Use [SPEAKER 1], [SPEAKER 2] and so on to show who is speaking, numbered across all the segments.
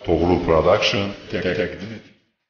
[SPEAKER 1] Toglu Production təqdim edir.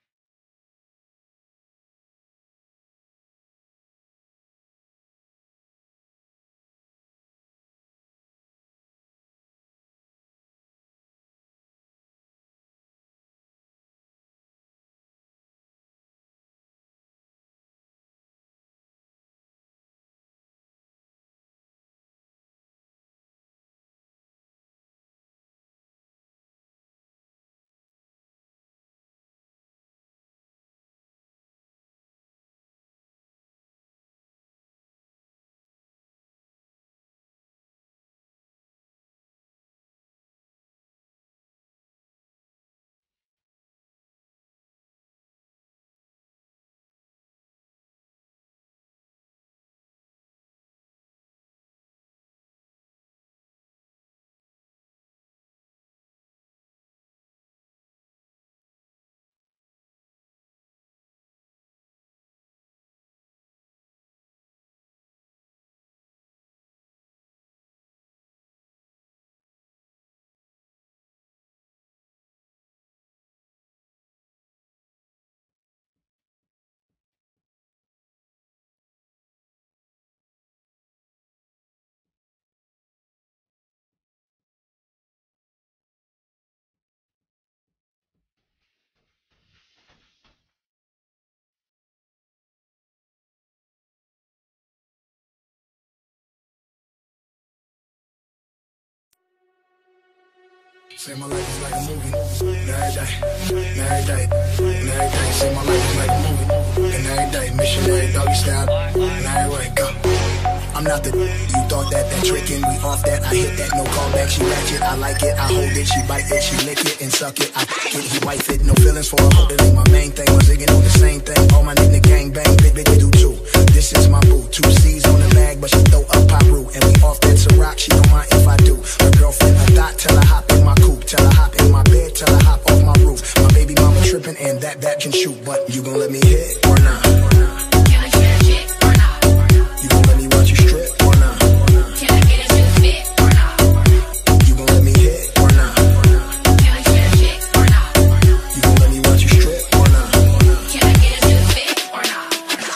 [SPEAKER 2] Say my life is like a movie, and every day, say my life is like a movie, and every day, missionary doggy style, and every way, go. I'm not the you thought that trickin', we off that, I hit that, no callback, she ratchet, I like it, I hold it, she bite it, she lick it, and suck it, I f*** it, he wife it, no feelings for her, hope it ain't my main thing, was zigging on the same thing, all my nigga gang bang, big do too, this is my boo, 2 C's on the bag, but she throw up pop root, and we off that Ciroc, she don't mind if I do, her girlfriend a thought, tell her hop in my coupe, tell her hop in my bed, tell her hop off my roof, my baby mama trippin', and that can shoot, but you gon' let me hit or not?
[SPEAKER 3] Can I get a chick or not?
[SPEAKER 2] You gon' let me watch you strip or not?
[SPEAKER 3] Can I get a new fit or not?
[SPEAKER 2] You gon' let me hit or not?
[SPEAKER 3] Can I get a chick or not?
[SPEAKER 2] You gon' let me watch you strip or not?
[SPEAKER 3] Can I get a new fit or not?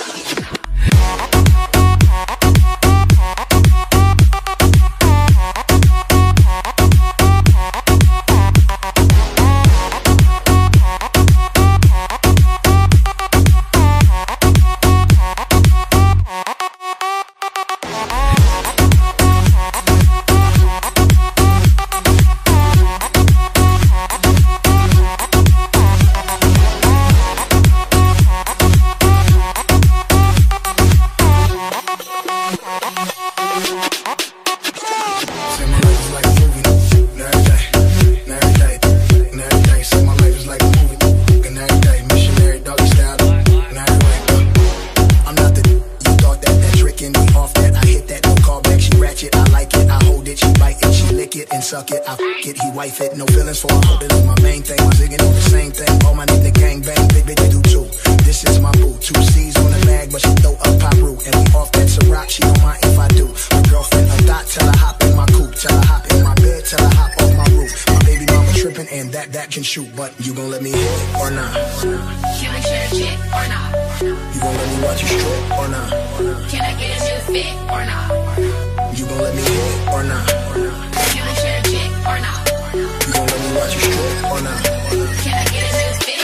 [SPEAKER 2] Suck it, I f*** it, he wife it, no feelings for her, hope it ain't my main thing, my zigging on the same thing, all my nigga gang bang, big do too, this is my boo, 2 C's on the bag, but she throw up pop root, and we off that Ciroc, she don't mind if I do, my girlfriend a thought, tell her hop in my coupe, tell her hop in my bed, tell her hop off my roof, my baby mama trippin', and that can shoot, but you gon' let me hit or not?
[SPEAKER 3] Can I get a chick or not?
[SPEAKER 2] You gon' let me watch you strip or not?
[SPEAKER 3] Can I get a new fit or not?
[SPEAKER 2] You gon' let me hit or not?
[SPEAKER 3] Can I get a chick or not?
[SPEAKER 2] You gon' let me watch you strip or not?
[SPEAKER 3] Can I get a new fit?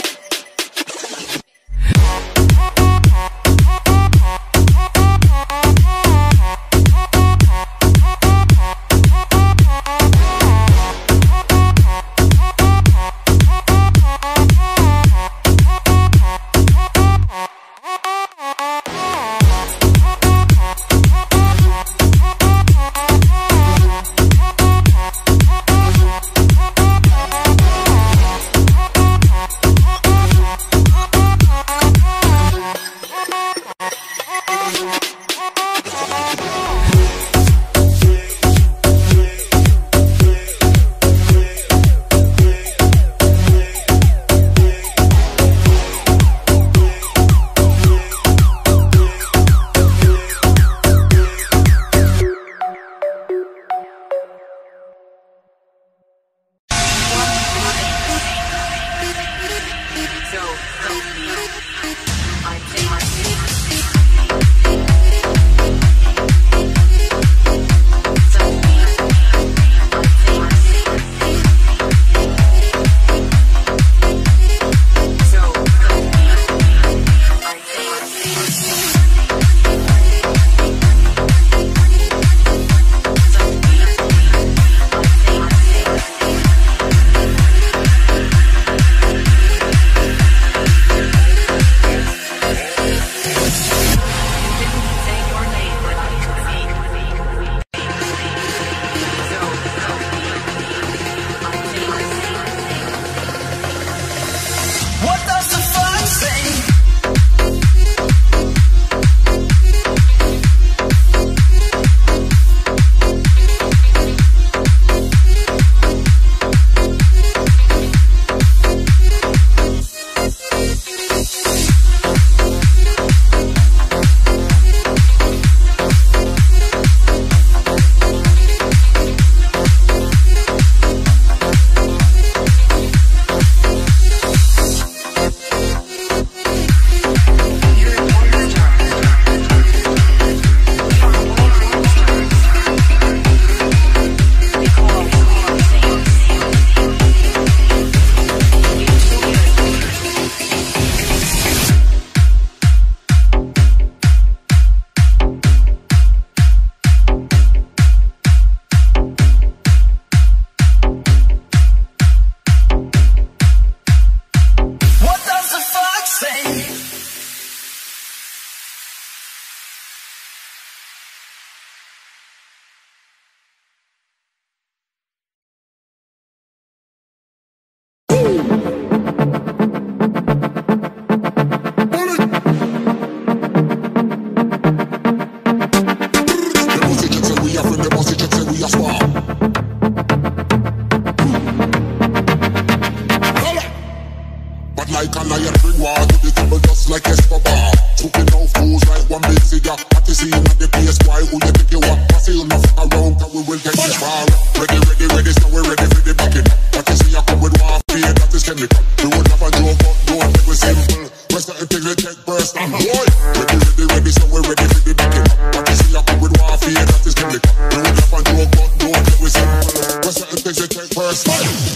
[SPEAKER 4] like a lion. Bring war to the table just like Escobar. Smoking out fools like one big cigar. At the scene at the place, why who you think you are? Pass you enough around that we will take this far. Ready, ready, ready, so we're ready for the backing. What you see, I come with warfare, that is chemical. We would have a joke, but don't think we're simple. Press the integrity, take burst, and boy. Ready, ready, ready, so we're ready for the backing. What you see, I come with warfare, that is chemical. We would have a joke, but don't think we're simple. Press the integrity, take burst,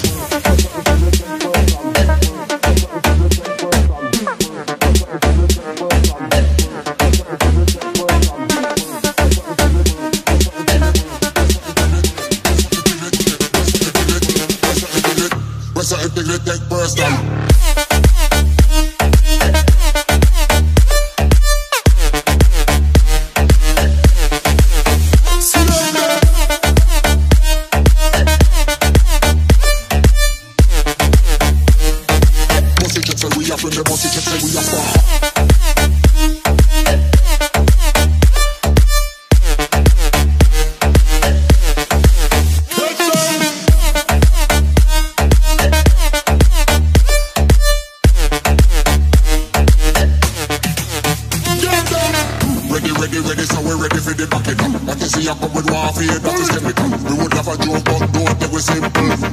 [SPEAKER 4] take burst down. Bossy kids say we are from the bossy kids say we are far. Ready, so we're ready for the backing up. What you see, I come with warfare, that is chemical. We would have a joke, but don't think we're simple.